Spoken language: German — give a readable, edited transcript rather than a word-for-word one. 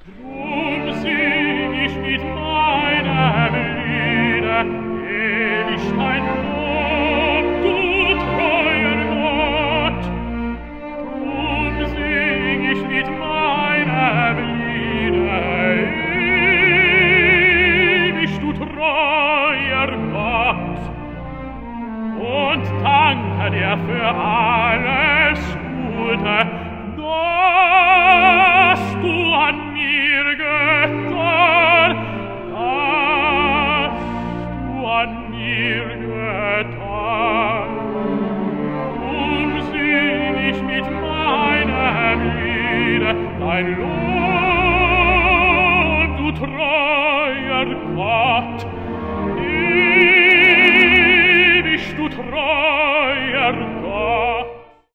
Drum sing ich mit meinem Liede ewig dein Lob, du treuer Gott. Drum sing ich mit meinem Liede ewig, du treuer Gott. Und danke dir für alles Gute, das du an mir getan, das du an mir getan. Drum sing ich mit meinem Liede dein Lob.